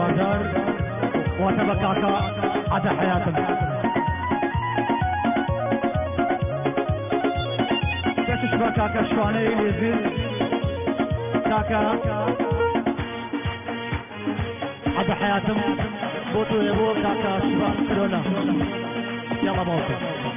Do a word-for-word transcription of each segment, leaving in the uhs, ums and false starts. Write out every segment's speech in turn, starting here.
بازار وتبكاك عدا حياتم كيف شبكاك شواني ليزيد كاكا عدا حياتم بوتو يبو كاكا شباب كورونا يلا موتو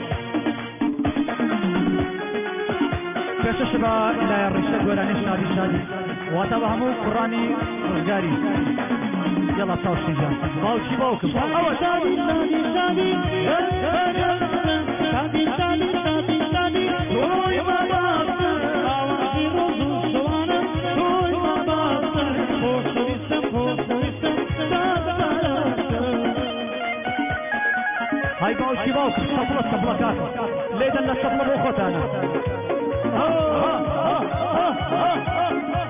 كيف شباب لا يرشد ولا نشادي شادي وتوهموا قراني رجاري يلا توشي جان باوشي باوكم أو شادي شادي شادي شادي شادي شادي شادي روي ما باطل أواني روزو شوانا روي ما باطل خوش ويسم خوش ويسم هاي باوشي باوكم صبلة صبلة كاسة ليدا لا صبلة بوخوتانا ها ها ها ها ها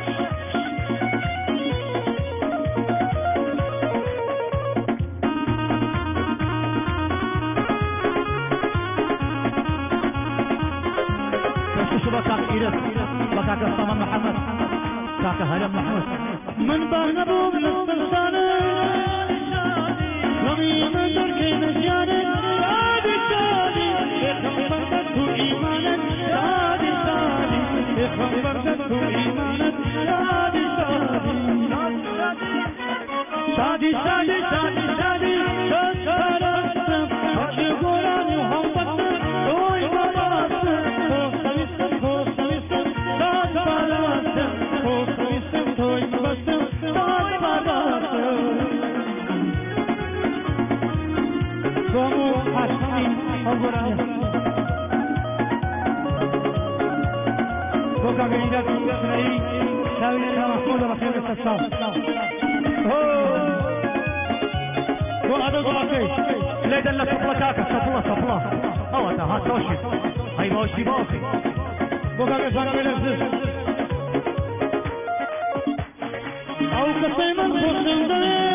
بكاك إيرس بكاك الصمم محمد كاك هلم محمد من بغنبو من السلسانة رمي من دركين الجانة شادي شادي إخم بردت إيمانا شادي شادي إخم بردت إيمانا شادي شادي شادي شادي شادي شادي شادي قولاني وحبتنا روي مبارتنا قوموا حاشمين أولا بوكا قريدة سنعي شاوية محمود رخيم السلسال قول هذا الضلقين ليدا لا صفلة كاكا صفلة صفلة أولا ها توشي هاي باوشي باوكي بوكا قريدة بلفزش أو كسيما بوشن دلي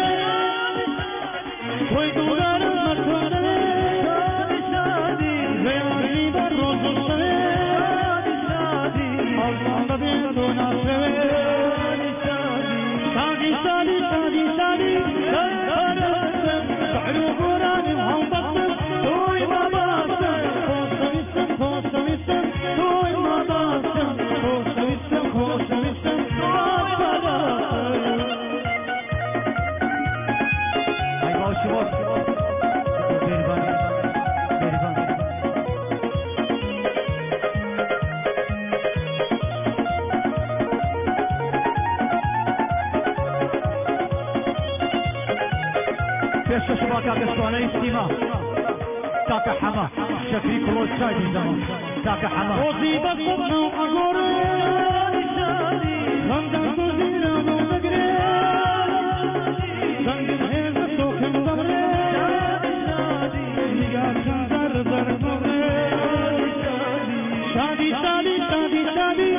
وي دولار مرتون دلي زياني بروز الشلي الله بين دونا سوي شادي شادي شادي شادي شعرو قراني وهم توي ما باسم خوش ويسم خوش ويسم توي ما باسم خوش ويسم خوش ويسم توي ما باسم هاي باوشي باوشي بيربان بيربان كيف شباب كاكا شواني استيما كاكا حما شكري كلوز شاي في زمان كاكا حما وزيدك صبنا وعقوري غمدان تزينا ومقري زنجل هيزة سوكم ضمري نقاشن زر زر ضمري شادي شادي شادي شادي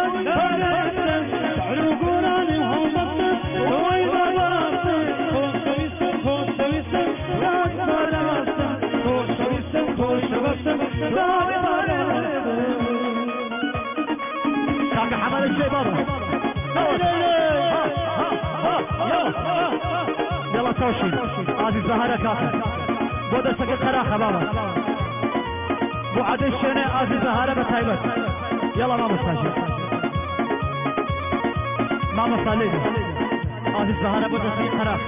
شعرو قراني وحومتنا روي باباسم خوش ويسم خوش ويسم راد باراسم خوش ويسم خوش ويسم راد باراسم كاكا حمال الشي برا يلا توشي هذه الزهرة كاكا بودا سكت خراخة بابا بو عدي الشيني هذه الزهرة بتايبت يلا ما مستاجي ما مصالي هذه الزهرة بودا سكت خراخة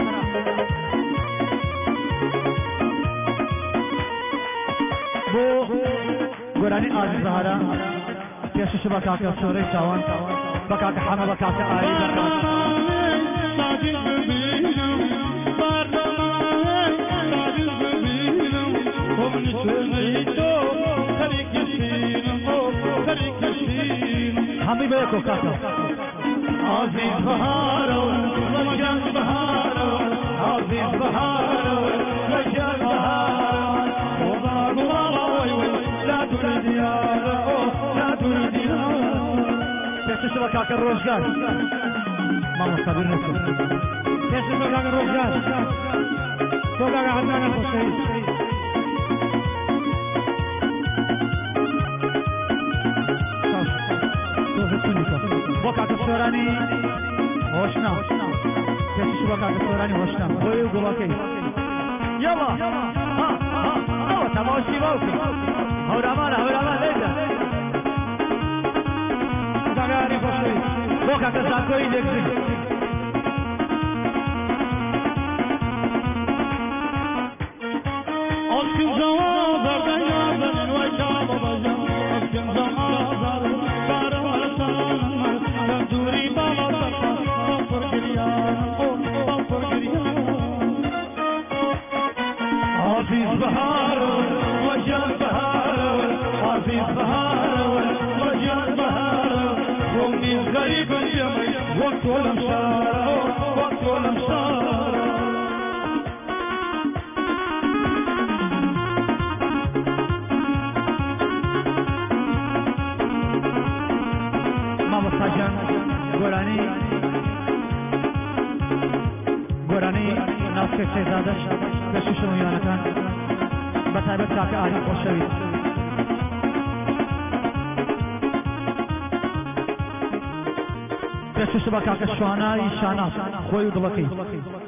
بو قراني هذه الزهرة كيش بكاكا سوري شاوان بكاكا حما بكاكا آي بكاكا همي بيكو كاكا عزيز بهارو مجان بهارو عزيز بهارو مجان بهارو وضاق وضاوي لا تريد يا لا تريد يا كيف تشبه كاكا الروجان ماما صابر نفسه كيف تشبه كاكا الروجان تو كاكا عدنان الحسين بوكا كسوراني هوشنا پێشش بە کاکە سۆرانی هۆشتم خۆی و گوڵەکەی یەڵا ها ها ئەوە تەماشی باوکە هەورامانە هەورامان لێدە کاکانی خۆشەویست بۆ کاکە زانکۆی لێکزی Aşkın zamanlarda yazın vay çababacım Aşkın zamanlarda karımı sanmaz Yanduri babasaka Bafır giryan Bafır giryan Aziz baharı Vacan baharı Aziz baharı Vacan baharı Gönlüm garibim yemeği Vakt olam şara Vakt olam şara مامۆستاجان گۆرانی گۆرانی ناسکەی شێزادەش پێشش میوانەکان بە تایبەت کاکە ئاری خۆشەویست پێشش بە کاکە شوانای شاناس خۆی و دڵەکەی